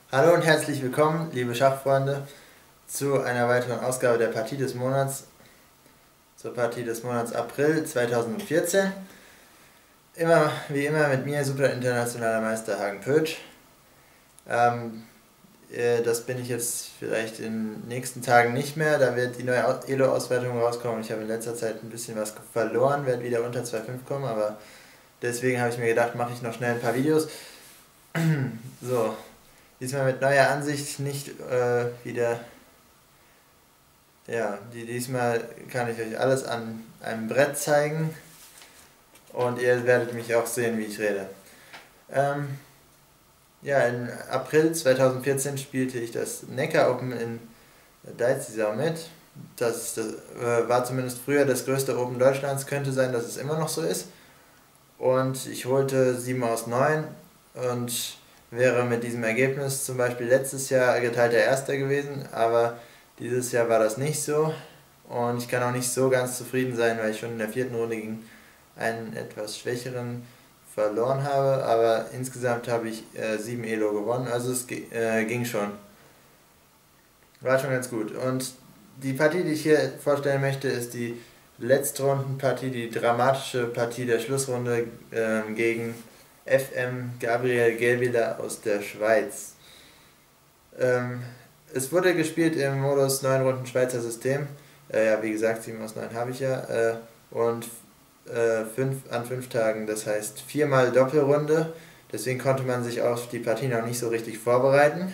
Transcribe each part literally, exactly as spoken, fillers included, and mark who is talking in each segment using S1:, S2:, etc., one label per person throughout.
S1: Hallo und herzlich willkommen, liebe Schachfreunde, zu einer weiteren Ausgabe der Partie des Monats, zur Partie des Monats April zweitausendvierzehn. Immer, wie immer mit mir, super internationaler Meister Hagen Pötsch. Ähm, äh, das bin ich jetzt vielleicht in den nächsten Tagen nicht mehr, da wird die neue E L O-Auswertung rauskommen. Ich habe in letzter Zeit ein bisschen was verloren, werde wieder unter zwei Komma fünf kommen, aber deswegen habe ich mir gedacht, mache ich noch schnell ein paar Videos. So, diesmal mit neuer Ansicht, nicht äh, wieder. Ja, die, diesmal kann ich euch alles an einem Brett zeigen und ihr werdet mich auch sehen, wie ich rede. Ähm, ja, im April zweitausendvierzehn spielte ich das Neckar Open in Deizisau mit. Das, das äh, war zumindest früher das größte Open Deutschlands, könnte sein, dass es immer noch so ist. Und ich holte sieben aus neun und wäre mit diesem Ergebnis zum Beispiel letztes Jahr geteilter Erster gewesen, aber dieses Jahr war das nicht so und ich kann auch nicht so ganz zufrieden sein, weil ich schon in der vierten Runde gegen einen etwas schwächeren verloren habe, aber insgesamt habe ich äh, sieben Elo gewonnen, also es äh, ging schon. War schon ganz gut. Und die Partie, die ich hier vorstellen möchte, ist die Letztrundenpartie, die dramatische Partie der Schlussrunde äh, gegen F M Gabriel Gelwiller aus der Schweiz. Ähm, es wurde gespielt im Modus neun Runden Schweizer System. Äh, ja, wie gesagt, sieben aus neun habe ich ja. Äh, und äh, fünf an fünf Tagen, das heißt viermal Doppelrunde. Deswegen konnte man sich auf die Partie noch nicht so richtig vorbereiten.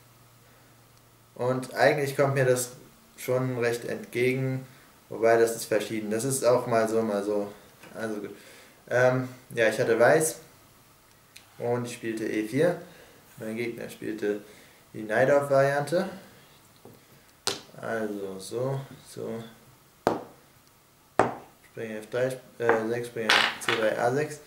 S1: Und eigentlich kommt mir das schon recht entgegen, wobei das ist verschieden. Das ist auch mal so, mal so. Also gut. Ähm, ja, ich hatte Weiß und ich spielte E vier. Mein Gegner spielte die Najdorf-Variante. Also so, so. Springer F drei, äh, sechs, Springer C drei, A sechs.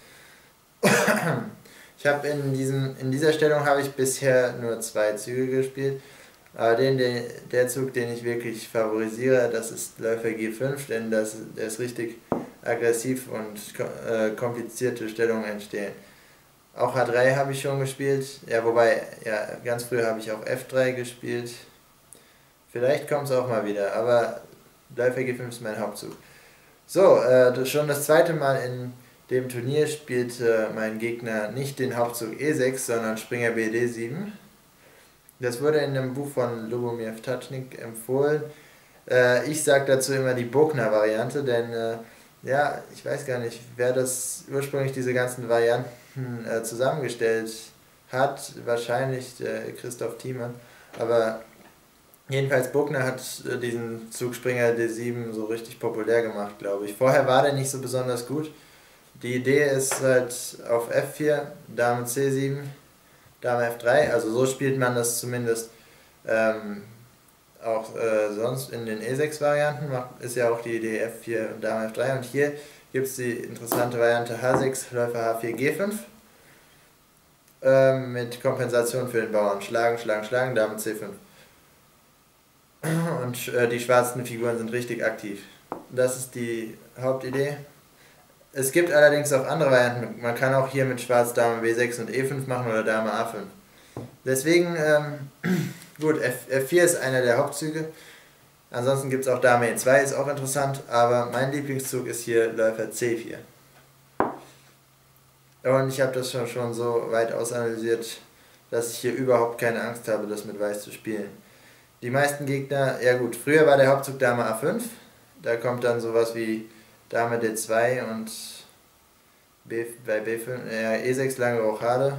S1: Ich habe in diesem, in dieser Stellung habe ich bisher nur zwei Züge gespielt. Aber den, den, der Zug, den ich wirklich favorisiere, das ist Läufer G fünf, denn das, der ist richtig aggressiv und äh, komplizierte Stellungen entstehen. Auch H drei habe ich schon gespielt, ja, wobei, ja, ganz früher habe ich auch F drei gespielt. Vielleicht kommt es auch mal wieder, aber Läufer G fünf ist mein Hauptzug. So, äh, schon das zweite Mal in dem Turnier spielte mein Gegner nicht den Hauptzug E sechs, sondern Springer B D sieben. Das wurde in einem Buch von Lubomir Vtačnik empfohlen. Äh, ich sage dazu immer die Bogner-Variante, denn äh, ja, ich weiß gar nicht, wer das ursprünglich diese ganzen Varianten äh, zusammengestellt hat. Wahrscheinlich äh, Christoph Thiemann. Aber jedenfalls Bogner hat äh, diesen Zug Springer D sieben so richtig populär gemacht, glaube ich. Vorher war der nicht so besonders gut. Die Idee ist halt auf F vier, Dame C sieben, Dame F drei, also so spielt man das zumindest ähm, auch äh, sonst in den E sechs Varianten, ist ja auch die Idee F vier und Dame F drei und hier gibt es die interessante Variante H sechs, Läufer H vier, G fünf ähm, mit Kompensation für den Bauern, schlagen, schlagen, schlagen, Dame C fünf und äh, die schwarzen Figuren sind richtig aktiv. Das ist die Hauptidee. Es gibt allerdings auch andere Varianten. Man kann auch hier mit Schwarz Dame B sechs und E fünf machen oder Dame A fünf. Deswegen, ähm, gut, F vier ist einer der Hauptzüge. Ansonsten gibt es auch Dame E zwei, ist auch interessant, aber mein Lieblingszug ist hier Läufer C vier. Und ich habe das schon, schon so weit ausanalysiert, dass ich hier überhaupt keine Angst habe, das mit Weiß zu spielen. Die meisten Gegner, ja gut, früher war der Hauptzug Dame A fünf, da kommt dann sowas wie Dame D zwei und B, bei B fünf, äh, E sechs lange Rochade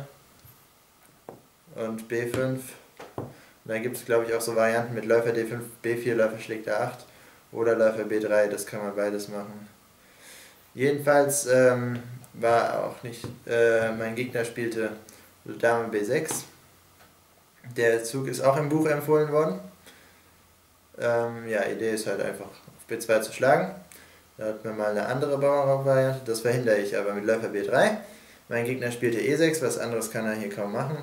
S1: und B fünf. Und dann gibt es, glaube ich, auch so Varianten mit Läufer D fünf, B vier, Läufer schlägt A acht oder Läufer B drei, das kann man beides machen. Jedenfalls ähm, war auch nicht, äh, mein Gegner spielte Dame B sechs. Der Zug ist auch im Buch empfohlen worden. Ähm, ja, Idee ist halt einfach auf B zwei zu schlagen. Da hat man mal eine andere Bauernraub-Variante, das verhindere ich aber mit Läufer B drei. Mein Gegner spielte E sechs, was anderes kann er hier kaum machen.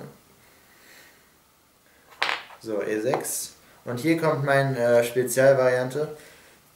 S1: So, E sechs. Und hier kommt meine äh, Spezialvariante.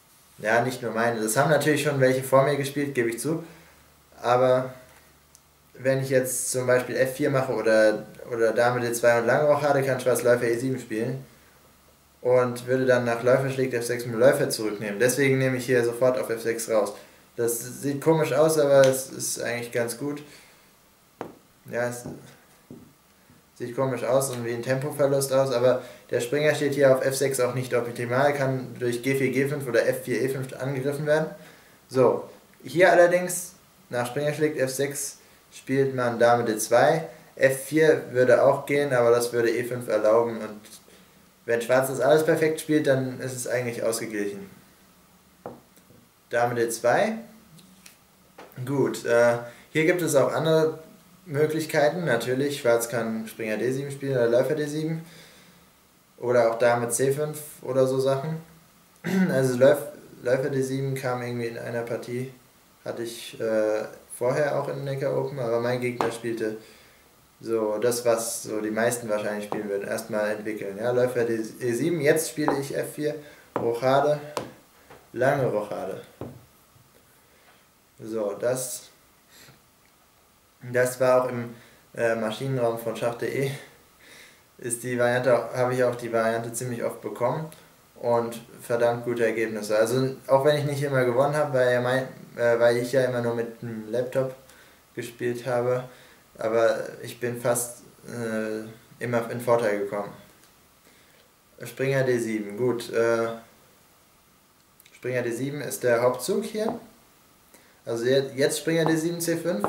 S1: Ja, nicht nur meine. Das haben natürlich schon welche vor mir gespielt, gebe ich zu. Aber wenn ich jetzt zum Beispiel F vier mache oder, oder Dame D zwei und lange Rochade, kann Schwarz Läufer E sieben spielen und würde dann nach Läufer schlägt F sechs mit Läufer zurücknehmen. Deswegen nehme ich hier sofort auf F sechs raus. Das sieht komisch aus, aber es ist eigentlich ganz gut. Ja, es sieht komisch aus und wie ein Tempoverlust aus, aber der Springer steht hier auf F sechs auch nicht optimal, kann durch G vier, G fünf oder F vier, E fünf angegriffen werden. So, hier allerdings, nach Springer schlägt F sechs, spielt man Dame D zwei. F vier würde auch gehen, aber das würde E fünf erlauben und wenn Schwarz das alles perfekt spielt, dann ist es eigentlich ausgeglichen. Dame D zwei. Gut, äh, hier gibt es auch andere Möglichkeiten. Natürlich, Schwarz kann Springer D sieben spielen oder Läufer D sieben. Oder auch Dame C fünf oder so Sachen. Also Läuf, Läufer D sieben kam irgendwie in einer Partie, hatte ich äh, vorher auch in Neckar Open, aber mein Gegner spielte so das, was so die meisten wahrscheinlich spielen würden. Erstmal entwickeln. Ja, Läufer D sieben, jetzt spiele ich F vier, Rochade, lange Rochade. So, das, das war auch im äh, Maschinenraum von Schach punkt de. Ist die Variante, habe ich auch die Variante ziemlich oft bekommen und verdammt gute Ergebnisse. Also auch wenn ich nicht immer gewonnen habe, weil, ja mein, äh, weil ich ja immer nur mit einem Laptop gespielt habe, aber ich bin fast äh, immer in Vorteil gekommen. Springer D sieben, gut. Äh, Springer D sieben ist der Hauptzug hier. Also jetzt Springer D sieben, C fünf.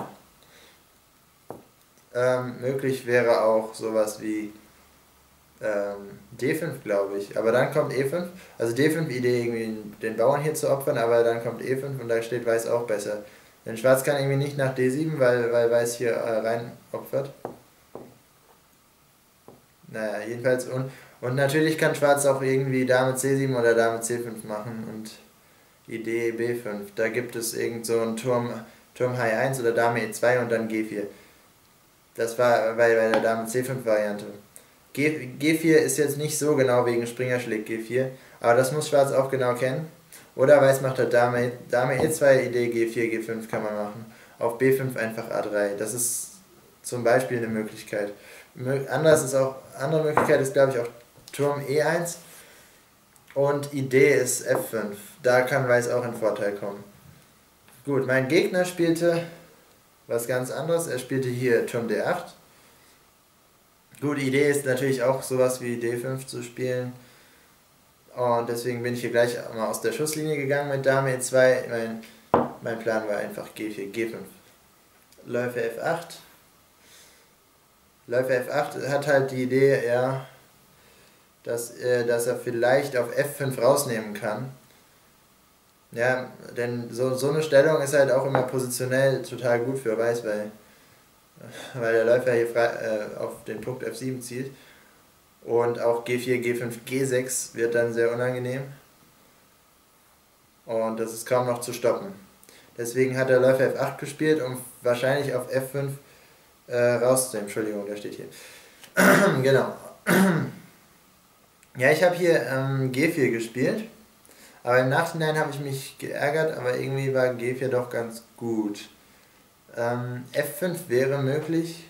S1: Ähm, möglich wäre auch sowas wie ähm, D fünf, glaube ich. Aber dann kommt E fünf. Also D fünf Idee, irgendwie den Bauern hier zu opfern, aber dann kommt E fünf und da steht Weiß auch besser. Denn Schwarz kann irgendwie nicht nach D sieben, weil, weil Weiß hier äh, rein opfert. Naja, jedenfalls. Und, und natürlich kann Schwarz auch irgendwie Dame C sieben oder Dame C fünf machen und Idee B fünf. Da gibt es irgend so einen Turm, Turm H eins oder Dame E zwei und dann G vier. Das war bei, bei der Dame C fünf Variante. G, G4 ist jetzt nicht so genau wegen Springer schlägt G vier, aber das muss Schwarz auch genau kennen. Oder Weiß macht halt Dame, Dame E zwei, Idee G vier, G fünf kann man machen. Auf B fünf einfach A drei. Das ist zum Beispiel eine Möglichkeit. Anders ist auch, andere Möglichkeit ist, glaube ich, auch Turm E eins. Und Idee ist F fünf. Da kann Weiß auch in Vorteil kommen. Gut, mein Gegner spielte was ganz anderes. Er spielte hier Turm D acht. Gut, die Idee ist natürlich auch sowas wie D fünf zu spielen. Und deswegen bin ich hier gleich mal aus der Schusslinie gegangen mit Dame E zwei. Mein, mein Plan war einfach G vier, G fünf. Läufer F acht. Läufer F acht hat halt die Idee, ja, dass, äh, dass er vielleicht auf F fünf rausnehmen kann. Ja, denn so, so eine Stellung ist halt auch immer positionell total gut für Weiß, weil, weil der Läufer hier frei, äh, auf den Punkt F sieben zielt. Und auch G vier, G fünf, G sechs wird dann sehr unangenehm. Und das ist kaum noch zu stoppen. Deswegen hat der Läufer F acht gespielt, um wahrscheinlich auf F fünf äh, rauszunehmen. Entschuldigung, der steht hier. Genau. Ja, ich habe hier ähm, G vier gespielt. Aber im Nachhinein habe ich mich geärgert, aber irgendwie war G vier doch ganz gut. Ähm, F fünf wäre möglich.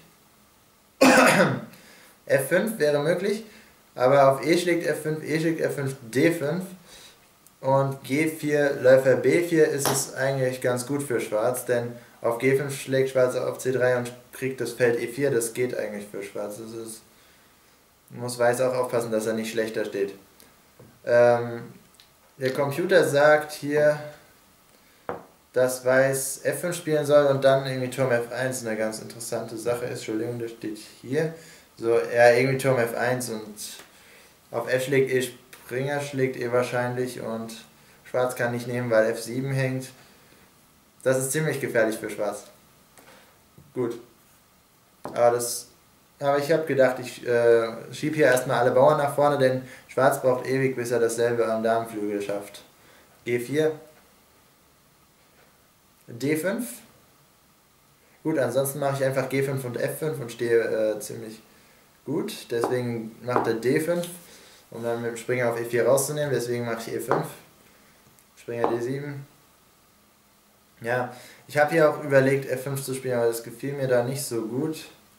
S1: F fünf wäre möglich, aber auf E schlägt F fünf, E schlägt F fünf, D fünf und G vier, Läufer B vier ist es eigentlich ganz gut für Schwarz, denn auf G fünf schlägt Schwarz auf C drei und kriegt das Feld E vier, das geht eigentlich für Schwarz. Das ist, muss Weiß auch aufpassen, dass er nicht schlechter steht. Ähm, der Computer sagt hier, dass Weiß F fünf spielen soll und dann irgendwie Turm F eins eine ganz interessante Sache ist. Entschuldigung, das steht hier. So, ja, irgendwie Turm F eins und auf F schlägt E, Springer schlägt E wahrscheinlich und Schwarz kann nicht nehmen, weil F sieben hängt. Das ist ziemlich gefährlich für Schwarz. Gut. Aber das. Aber ich habe gedacht, ich äh, schiebe hier erstmal alle Bauern nach vorne, denn Schwarz braucht ewig, bis er dasselbe am Damenflügel schafft. G vier. D fünf. Gut, ansonsten mache ich einfach G fünf und F fünf und stehe äh, ziemlich gut. Deswegen macht er D fünf, um dann mit dem Springer auf E vier rauszunehmen. Deswegen mache ich E fünf. Springer D sieben. Ja, ich habe hier auch überlegt, F fünf zu spielen, aber das gefiel mir da nicht so gut.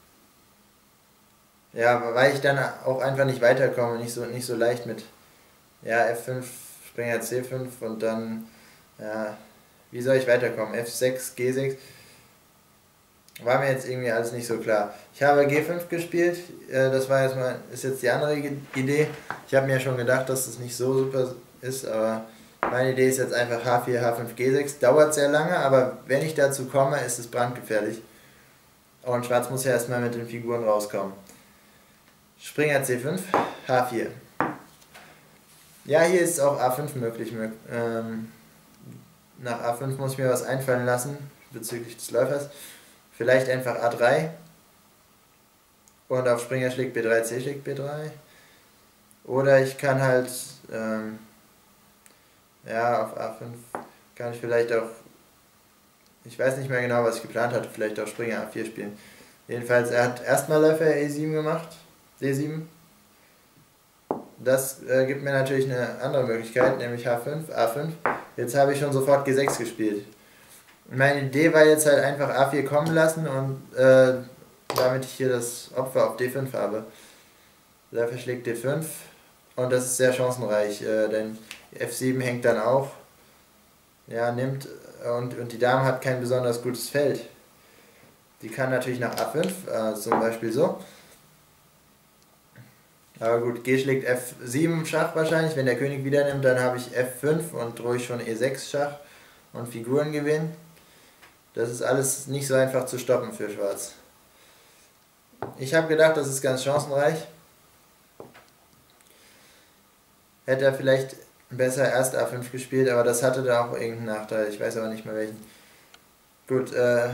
S1: Ja, weil ich dann auch einfach nicht weiterkomme, nicht so, nicht so leicht mit, ja, F fünf, Springer C fünf und dann, ja, wie soll ich weiterkommen? F sechs, G sechs, war mir jetzt irgendwie alles nicht so klar. Ich habe G fünf gespielt, äh, das war jetzt mal, ist jetzt die andere Idee. Ich habe mir schon gedacht, dass das nicht so super ist, aber meine Idee ist jetzt einfach H vier, H fünf, G sechs. Dauert sehr lange, aber wenn ich dazu komme, ist es brandgefährlich. Und Schwarz muss ja erstmal mit den Figuren rauskommen. Springer C fünf, H vier. Ja, hier ist auch A fünf möglich. Ähm, nach A fünf muss ich mir was einfallen lassen bezüglich des Läufers. Vielleicht einfach A drei. Und auf Springer schlägt B drei, C schlägt B drei. Oder ich kann halt, ähm, ja, auf A fünf kann ich vielleicht auch, ich weiß nicht mehr genau, was ich geplant hatte, vielleicht auch Springer A vier spielen. Jedenfalls, er hat erstmal Läufer E sieben gemacht, D sieben. Das äh, gibt mir natürlich eine andere Möglichkeit, nämlich H fünf, A fünf. Jetzt habe ich schon sofort G sechs gespielt. Meine Idee war jetzt halt einfach A vier kommen lassen und äh, damit ich hier das Opfer auf D fünf habe. Läufer schlägt D fünf und das ist sehr chancenreich, äh, denn F sieben hängt dann auch, ja, nimmt und, und die Dame hat kein besonders gutes Feld. Die kann natürlich nach A fünf, äh, zum Beispiel so. Aber gut, G schlägt F sieben Schach wahrscheinlich, wenn der König wieder nimmt, dann habe ich F fünf und drohe ich schon E sechs Schach und Figuren gewinnen. Das ist alles nicht so einfach zu stoppen für Schwarz. Ich habe gedacht, das ist ganz chancenreich. Hätte er vielleicht besser erst A fünf gespielt, aber das hatte da auch irgendeinen Nachteil. Ich weiß aber nicht mehr welchen. Gut, äh...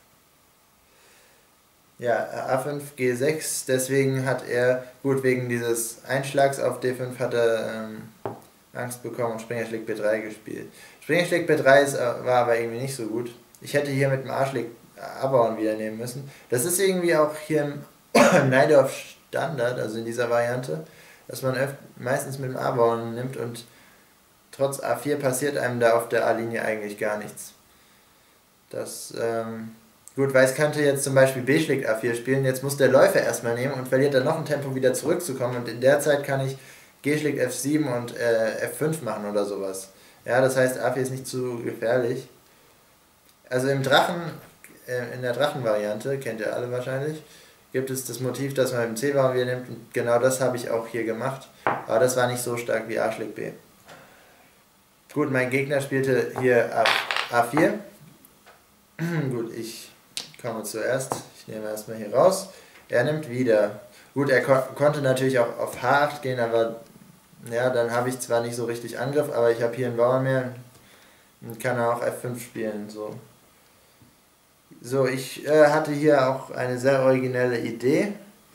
S1: ja, A fünf, G sechs, deswegen hat er, gut, wegen dieses Einschlags auf D fünf hat er ähm, Angst bekommen und Springer schlägt B drei gespielt. Springer schlägt B drei ist, war aber irgendwie nicht so gut. Ich hätte hier mit dem A schlägt A-Bauern wieder nehmen müssen. Das ist irgendwie auch hier im Najdorf Standard, also in dieser Variante, dass man meistens mit dem A-Bauern nimmt und trotz A vier passiert einem da auf der A-Linie eigentlich gar nichts. Das, ähm... Gut, Weiß könnte jetzt zum Beispiel B schlägt A vier spielen, jetzt muss der Läufer erstmal nehmen und verliert dann noch ein Tempo wieder zurückzukommen und in der Zeit kann ich G schlägt F sieben und äh, F fünf machen oder sowas. Ja, das heißt A vier ist nicht zu gefährlich. Also im Drachen, äh, in der Drachenvariante, kennt ihr alle wahrscheinlich, gibt es das Motiv, dass man mit dem C-Bauern wieder nimmt und genau das habe ich auch hier gemacht, aber das war nicht so stark wie A schlägt B. Gut, mein Gegner spielte hier A vier. Gut, ich komme zuerst, ich nehme erstmal hier raus. Er nimmt wieder. Gut, er ko konnte natürlich auch auf H acht gehen, aber ja, dann habe ich zwar nicht so richtig Angriff, aber ich habe hier einen Bauern mehr und kann auch F fünf spielen. So, so ich äh, hatte hier auch eine sehr originelle Idee.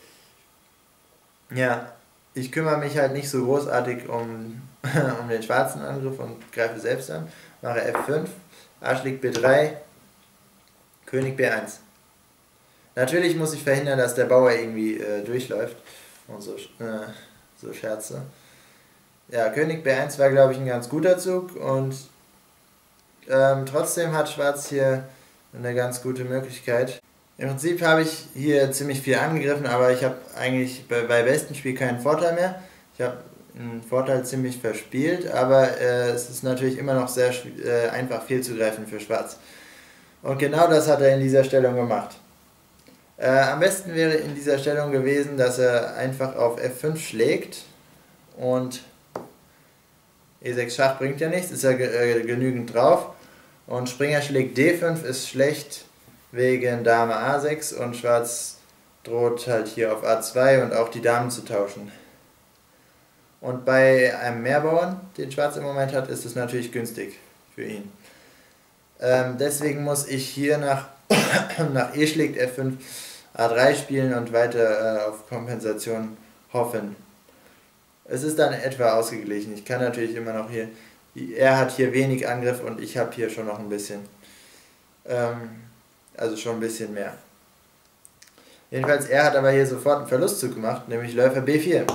S1: Ja, ich kümmere mich halt nicht so großartig um, um den schwarzen Angriff und greife selbst an. Mache F fünf, A schlägt B drei, König B eins. Natürlich muss ich verhindern, dass der Bauer irgendwie äh, durchläuft. Und so, äh, so Scherze. Ja, König B eins war, glaube ich, ein ganz guter Zug. Und ähm, trotzdem hat Schwarz hier eine ganz gute Möglichkeit. Im Prinzip habe ich hier ziemlich viel angegriffen, aber ich habe eigentlich bei, bei bestem Spiel keinen Vorteil mehr. Ich habe einen Vorteil ziemlich verspielt, aber äh, es ist natürlich immer noch sehr äh, einfach fehlzugreifen für Schwarz. Und genau das hat er in dieser Stellung gemacht. Äh, am besten wäre in dieser Stellung gewesen, dass er einfach auf F fünf schlägt und E sechs Schach bringt ja nichts, ist er ge äh, genügend drauf. Und Springer schlägt D fünf ist schlecht wegen Dame A sechs und Schwarz droht halt hier auf A zwei und auch die Damen zu tauschen. Und bei einem Mehrbauern, den Schwarz im Moment hat, ist es natürlich günstig für ihn. Ähm, deswegen muss ich hier nach, nach E schlägt F fünf A drei spielen und weiter äh, auf Kompensation hoffen. Es ist dann etwa ausgeglichen. Ich kann natürlich immer noch hier, er hat hier wenig Angriff und ich habe hier schon noch ein bisschen. Ähm, also schon ein bisschen mehr. Jedenfalls, er hat aber hier sofort einen Verlustzug gemacht, nämlich Läufer B vier.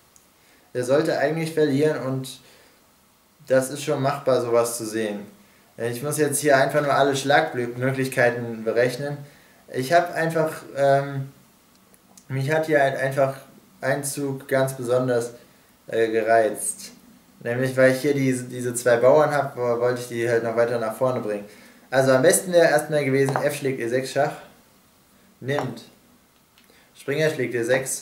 S1: Er sollte eigentlich verlieren und das ist schon machbar, sowas zu sehen. Ich muss jetzt hier einfach nur alle Schlagmöglichkeiten berechnen. Ich habe einfach, ähm, mich hat hier halt einfach ein Zug ganz besonders äh, gereizt. Nämlich, weil ich hier diese, diese zwei Bauern habe, wollte ich die halt noch weiter nach vorne bringen. Also am besten wäre erstmal gewesen, F schlägt E sechs Schach, nimmt. Springer schlägt E sechs,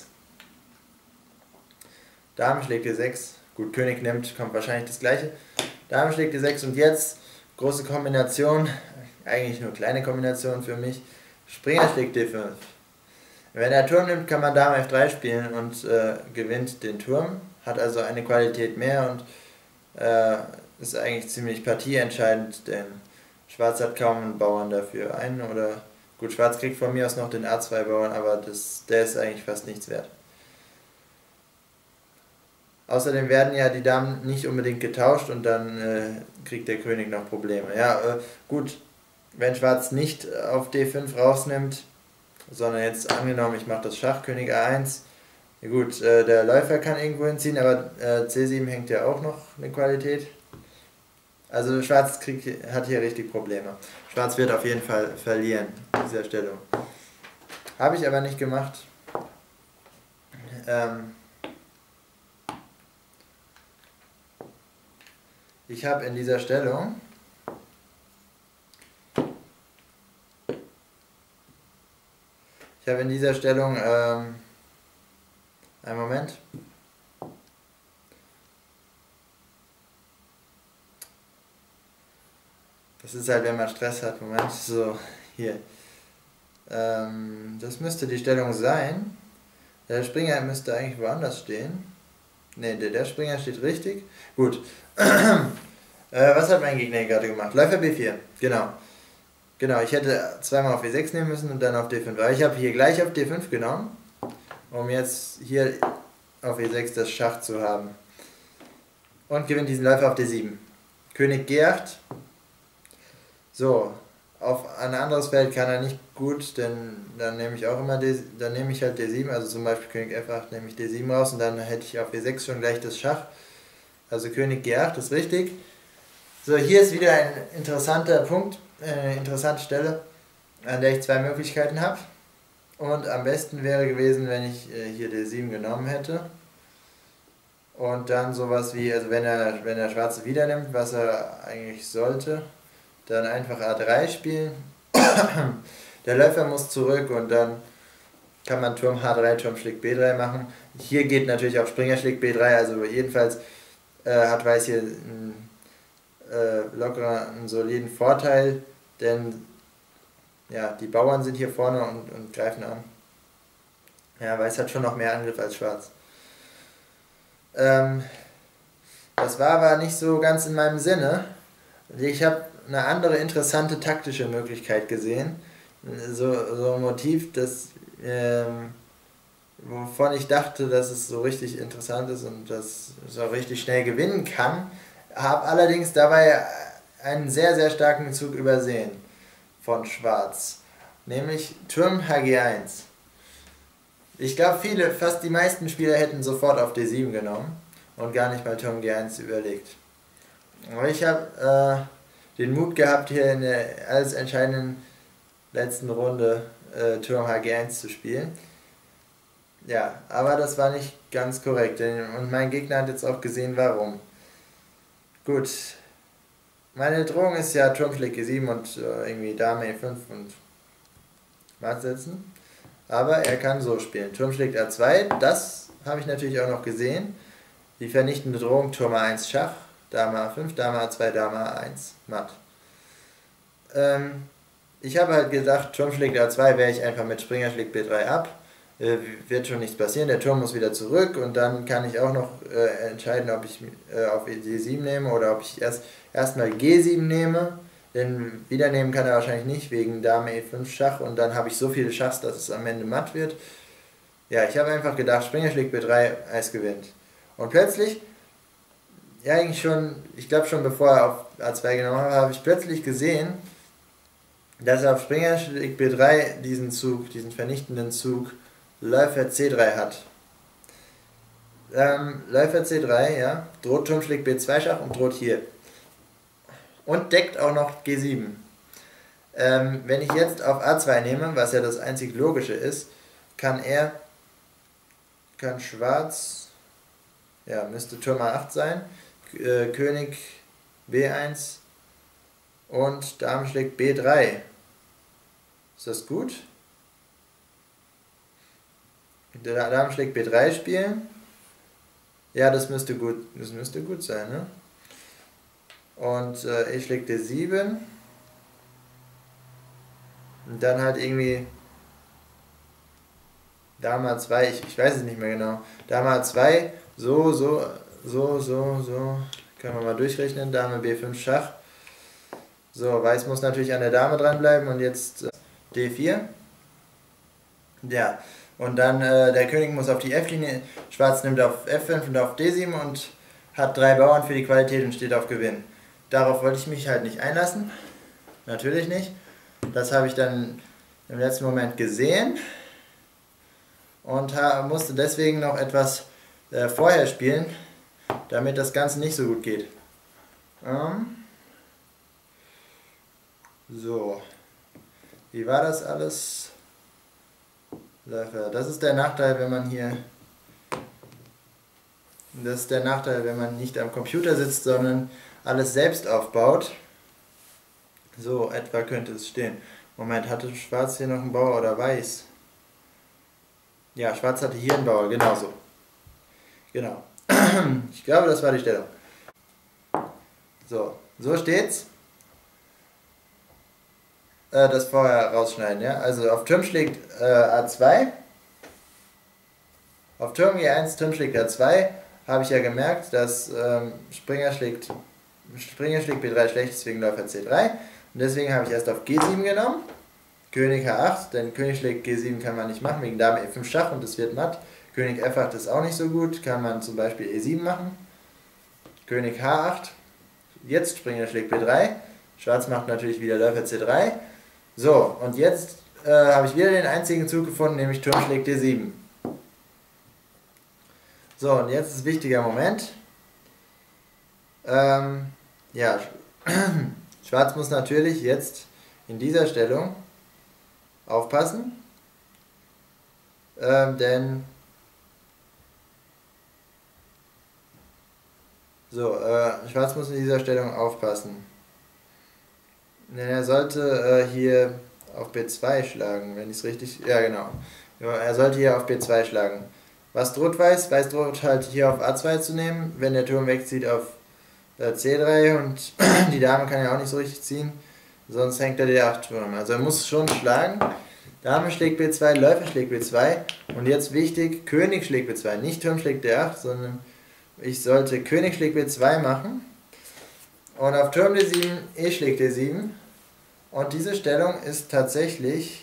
S1: Dame schlägt E sechs, gut, König nimmt, kommt wahrscheinlich das gleiche. Dame schlägt E sechs und jetzt, große Kombination, eigentlich nur kleine Kombination für mich, Springer schlägt D fünf. Wenn er Turm nimmt, kann man Dame F drei spielen und äh, gewinnt den Turm, hat also eine Qualität mehr und äh, ist eigentlich ziemlich partieentscheidend, denn Schwarz hat kaum einen Bauern dafür. Einen oder, gut, Schwarz kriegt von mir aus noch den A zwei Bauern, aber das, der ist eigentlich fast nichts wert. Außerdem werden ja die Damen nicht unbedingt getauscht und dann äh, kriegt der König noch Probleme. Ja, äh, gut, wenn Schwarz nicht auf D fünf rausnimmt, sondern jetzt angenommen, ich mache das Schach, König A eins, ja gut, äh, der Läufer kann irgendwo hinziehen, aber äh, C sieben hängt ja auch noch eine Qualität. Also Schwarz kriegt, hat hier richtig Probleme. Schwarz wird auf jeden Fall verlieren in dieser Stellung. Habe ich aber nicht gemacht. Ähm ich habe in dieser Stellung ich habe in dieser Stellung ähm einen Moment. Das ist halt, wenn man Stress hat. Moment, so, hier. Ähm, das müsste die Stellung sein. Der Springer müsste eigentlich woanders stehen. Ne, der, der Springer steht richtig. Gut. äh, was hat mein Gegner gerade gemacht? Läufer B vier, genau. Genau, ich hätte zweimal auf E sechs nehmen müssen und dann auf D fünf. Aber ich habe hier gleich auf D fünf genommen, um jetzt hier auf E sechs das Schach zu haben. Und gewinnt diesen Läufer auf D sieben. König G acht. So, auf ein anderes Feld kann er nicht gut, denn dann nehme ich auch immer D, dann nehme ich halt D sieben, also zum Beispiel König F acht nehme ich D sieben raus und dann hätte ich auf E sechs schon gleich das Schach. Also König G acht ist richtig. So, hier ist wieder ein interessanter Punkt, eine interessante Stelle, an der ich zwei Möglichkeiten habe. Und am besten wäre gewesen, wenn ich äh, hier D sieben genommen hätte. Und dann sowas wie, also wenn er, wenn der Schwarze wieder nimmt, was er eigentlich sollte, dann einfach A drei spielen. Der Läufer muss zurück und dann kann man Turm H drei, Turm schlägt B drei machen. Hier geht natürlich auch Springer schlägt B drei, also jedenfalls äh, hat Weiß hier einen, äh, locker einen soliden Vorteil, denn ja, die Bauern sind hier vorne und, und greifen an. Ja, Weiß hat schon noch mehr Angriff als Schwarz. Ähm, das war aber nicht so ganz in meinem Sinne. Ich habe eine andere interessante taktische Möglichkeit gesehen. So, so ein Motiv, das, ähm, wovon ich dachte, dass es so richtig interessant ist und dass es auch richtig schnell gewinnen kann. Habe allerdings dabei einen sehr, sehr starken Zug übersehen von Schwarz. Nämlich Turm H G eins. Ich glaube, viele, fast die meisten Spieler hätten sofort auf D sieben genommen und gar nicht mal Turm G eins überlegt. Aber ich habe äh, den Mut gehabt, hier in der alles entscheidenden letzten Runde äh, Turm H G eins zu spielen. Ja, aber das war nicht ganz korrekt, denn, und mein Gegner hat jetzt auch gesehen, warum. Gut, meine Drohung ist ja Turm schlägt G sieben und äh, irgendwie Dame E fünf und Matt setzen. Aber er kann so spielen. Turm schlägt A zwei, das habe ich natürlich auch noch gesehen. Die vernichtende Drohung, Turm A eins Schach, Dame A fünf, Dame A zwei, Dame A eins, Matt. Ähm, ich habe halt gedacht, Turm schlägt A zwei, wehre ich einfach mit Springer schlägt B drei ab. Äh, wird schon nichts passieren, der Turm muss wieder zurück und dann kann ich auch noch äh, entscheiden, ob ich äh, auf D sieben nehme oder ob ich erst erstmal G sieben nehme. Denn wieder nehmen kann er wahrscheinlich nicht, wegen Dame E fünf Schach und dann habe ich so viele Schachs, dass es am Ende matt wird. Ja, ich habe einfach gedacht, Springer schlägt B drei, Eis gewinnt. Und plötzlich, ja eigentlich schon, ich glaube schon bevor er auf A zwei genommen hat, habe ich plötzlich gesehen, dass er auf Springer schlägt B drei diesen Zug, diesen vernichtenden Zug Läufer C drei hat. Ähm, Läufer C drei, ja, droht Turm schlägt B zwei Schach und droht hier. und deckt auch noch G sieben. Ähm, wenn ich jetzt auf A zwei nehme, was ja das einzig Logische ist, kann er, kann Schwarz, ja, müsste Turm A acht sein, äh, König B eins und Dame schlägt B drei. Ist das gut? Der Dame schlägt B drei spielen. Ja, das müsste gut, das müsste gut sein, ne? Und äh, E schlägt D sieben. Und dann halt irgendwie Dame A zwei, ich, ich weiß es nicht mehr genau. Dame A zwei, so, so, so, so, so. Können wir mal durchrechnen. Dame B fünf Schach. So, Weiß muss natürlich an der Dame dranbleiben und jetzt äh, D vier. Ja, und dann äh, der König muss auf die F-Linie. Schwarz nimmt auf F fünf und auf D sieben und hat drei Bauern für die Qualität und steht auf Gewinn. Darauf wollte ich mich halt nicht einlassen. Natürlich nicht. Das habe ich dann im letzten Moment gesehen und musste deswegen noch etwas äh, vorher spielen, damit das Ganze nicht so gut geht. Ähm so, wie war das alles? Das ist der Nachteil, wenn man hier, das ist der Nachteil, wenn man nicht am Computer sitzt, sondern alles selbst aufbaut. So etwa könnte es stehen. Moment, hatte Schwarz hier noch einen Bauer oder Weiß? Ja, Schwarz hatte hier einen Bauer, genau so. Genau. Ich glaube, das war die Stellung. So, so steht's. Äh, das vorher rausschneiden, ja. Also auf Turm schlägt äh, A zwei. Auf Turm G eins, Turm schlägt A zwei. Habe ich ja gemerkt, dass ähm, Springer schlägt Springer schlägt B drei schlecht, deswegen Läufer C drei. Und deswegen habe ich erst auf G sieben genommen. König H acht, denn König schlägt G sieben kann man nicht machen, wegen Dame E fünf Schach und es wird matt. König F acht ist auch nicht so gut, kann man zum Beispiel E sieben machen. König H acht, jetzt Springer schlägt B drei. Schwarz macht natürlich wieder Läufer C drei. So, und jetzt äh, habe ich wieder den einzigen Zug gefunden, nämlich Turm schlägt D sieben. So, und jetzt ist ein wichtiger Moment. Ähm, ja, Schwarz muss natürlich jetzt in dieser Stellung aufpassen, ähm, denn so, äh, Schwarz muss in dieser Stellung aufpassen, denn er sollte äh, hier auf B zwei schlagen, wenn ich es richtig, ja genau, ja, er sollte hier auf B zwei schlagen. Was droht Weiß? Weiß droht halt hier auf A zwei zu nehmen, wenn der Turm wegzieht auf äh, C drei und die Dame kann ja auch nicht so richtig ziehen, sonst hängt er D acht Turm, also er muss schon schlagen. Dame schlägt B zwei, Läufer schlägt B zwei und jetzt wichtig, König schlägt B zwei, nicht Turm schlägt D acht, sondern ich sollte König schlägt B zwei machen und auf Turm D sieben, E schlägt D sieben und diese Stellung ist tatsächlich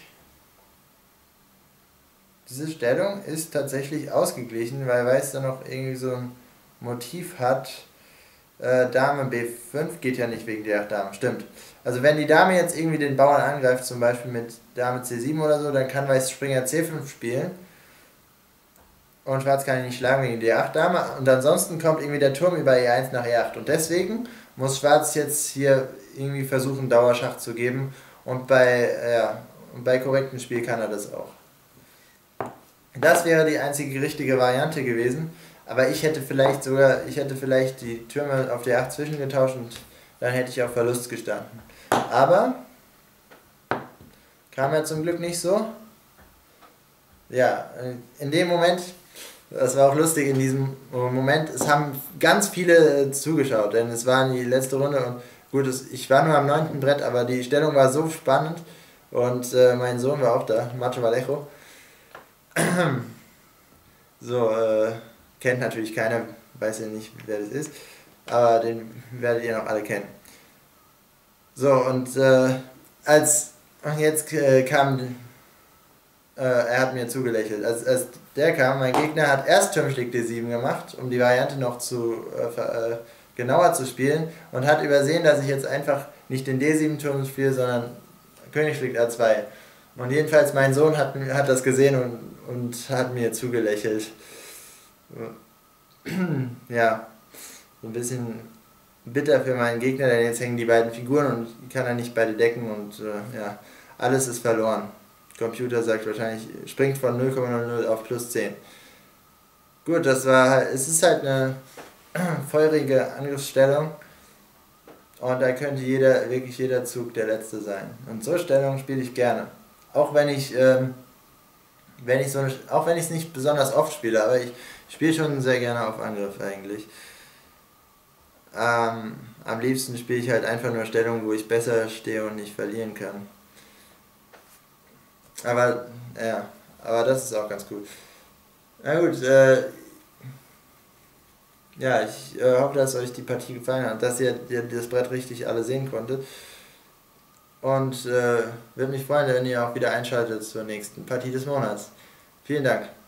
S1: diese Stellung ist tatsächlich ausgeglichen, weil Weiß da noch irgendwie so ein Motiv hat. Äh, Dame B fünf geht ja nicht wegen D acht Dame, stimmt. Also wenn die Dame jetzt irgendwie den Bauern angreift, zum Beispiel mit Dame C sieben oder so, dann kann Weiß Springer C fünf spielen. Und Schwarz kann ihn nicht schlagen wegen D acht Dame. Und ansonsten kommt irgendwie der Turm über E eins nach E acht. Und deswegen muss Schwarz jetzt hier irgendwie versuchen, Dauerschach zu geben. Und bei, äh, ja, und bei korrektem Spiel kann er das auch. Das wäre die einzige richtige Variante gewesen. Aber ich hätte vielleicht sogar, ich hätte vielleicht die Türme auf D acht zwischengetauscht und dann hätte ich auf Verlust gestanden. Aber kam ja zum Glück nicht so. Ja, in dem Moment, das war auch lustig in diesem Moment, es haben ganz viele zugeschaut, denn es war die letzte Runde und gut, ich war nur am neunten Brett, aber die Stellung war so spannend und äh, mein Sohn war auch da, Macho Vallejo. So, äh, kennt natürlich keiner, weiß ja nicht, wer das ist, aber den werdet ihr noch alle kennen. So, und äh, als jetzt äh, kam, äh, er hat mir zugelächelt, als, als der kam, mein Gegner hat erst Turm schlägt D sieben gemacht, um die Variante noch zu äh, äh, genauer zu spielen und hat übersehen, dass ich jetzt einfach nicht den D sieben Turm spiele, sondern König schlägt A zwei. Und jedenfalls mein Sohn hat, hat das gesehen und, und hat mir zugelächelt. Ja, so ein bisschen bitter für meinen Gegner, denn jetzt hängen die beiden Figuren und ich kann er nicht beide decken und äh, ja, alles ist verloren. Computer sagt wahrscheinlich, springt von null Komma null null auf plus zehn. Gut, das war halt, es ist halt eine feurige Angriffsstellung und da könnte jeder, wirklich jeder Zug der letzte sein. Und so Stellungen spiele ich gerne. Auch wenn ich, ähm, wenn ich so eine, auch wenn ich es nicht besonders oft spiele, aber ich spiele schon sehr gerne auf Angriff eigentlich. Ähm, am liebsten spiele ich halt einfach nur Stellungen, wo ich besser stehe und nicht verlieren kann. Aber, ja, aber das ist auch ganz gut. Na gut, äh, ja, ich äh, hoffe, dass euch die Partie gefallen hat, dass ihr, ihr das Brett richtig alle sehen konntet. Und äh, würde mich freuen, wenn ihr auch wieder einschaltet zur nächsten Partie des Monats. Vielen Dank.